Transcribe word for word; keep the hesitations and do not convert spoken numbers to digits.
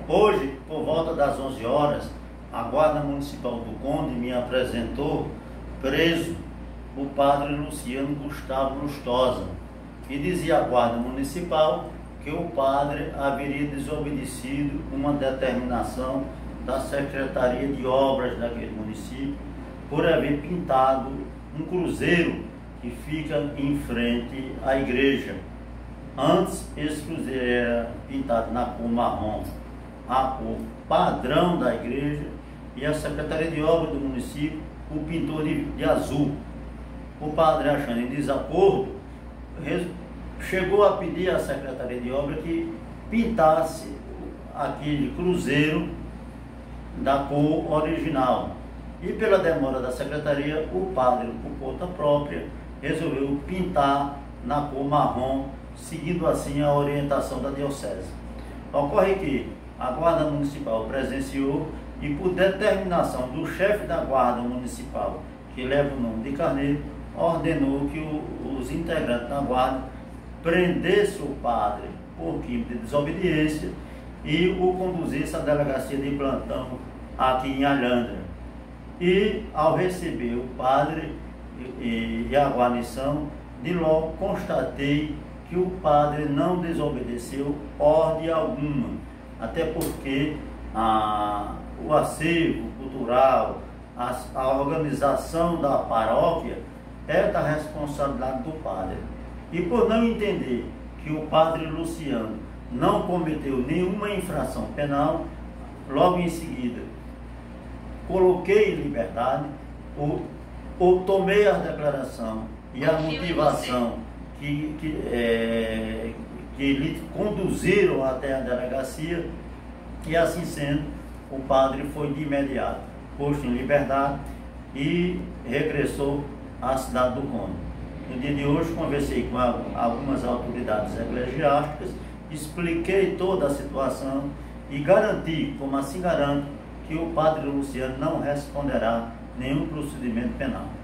Hoje, por volta das onze horas, a Guarda Municipal do Conde me apresentou preso o padre Luciano Gustavo Lustosa, e dizia a Guarda Municipal que o padre haveria desobedecido uma determinação da Secretaria de Obras daquele município por haver pintado um cruzeiro que fica em frente à igreja. Antes, esse cruzeiro era pintado na cor marrom, a cor padrão da igreja, e a Secretaria de Obras do município o pintou de, de azul. O padre, achando em desacordo, chegou a pedir à Secretaria de Obras que pintasse aquele cruzeiro da cor original. E pela demora da Secretaria, o padre, por conta própria, resolveu pintar na cor marrom, seguindo assim a orientação da Diocese. Ocorre que a Guarda Municipal presenciou e, por determinação do chefe da Guarda Municipal, que leva o nome de Carneiro, ordenou que o, os integrantes da Guarda prendessem o padre por crime de desobediência e o conduzissem à delegacia de plantão aqui em Alhandra. E, ao receber o padre e, e a guarnição, de logo constatei que o padre não desobedeceu ordem alguma, até porque a, o acervo cultural, a, a organização da paróquia é da responsabilidade do padre. E por não entender que o padre Luciano não cometeu nenhuma infração penal, logo em seguida coloquei em liberdade, ou, ou tomei a declaração e a motivação que, que, é, que lhe conduziram até a delegacia, e assim sendo, o padre foi de imediato posto em liberdade e regressou à cidade do Conde. No dia de hoje conversei com algumas autoridades eclesiásticas, expliquei toda a situação e garanti, como assim garanto, que o padre Luciano não responderá nenhum procedimento penal.